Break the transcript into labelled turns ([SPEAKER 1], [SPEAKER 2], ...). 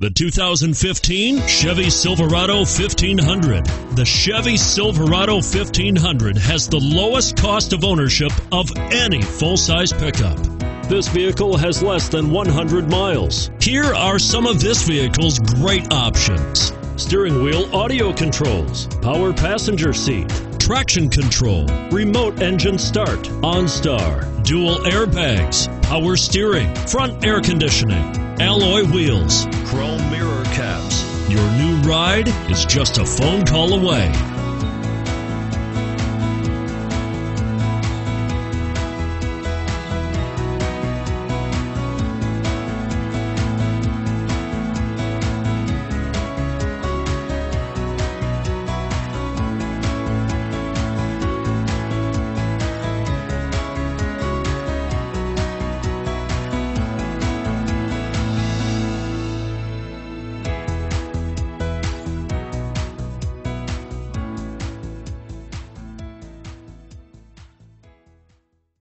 [SPEAKER 1] The 2015 Chevy Silverado 1500. The Chevy Silverado 1500 has the lowest cost of ownership of any full-size pickup. This vehicle has less than 100 miles. Here are some of this vehicle's great options: steering wheel audio controls, power passenger seat, traction control, remote engine start, OnStar, dual airbags, power steering, front air conditioning, alloy wheels, chrome mirror caps. Your new ride is just a phone call away.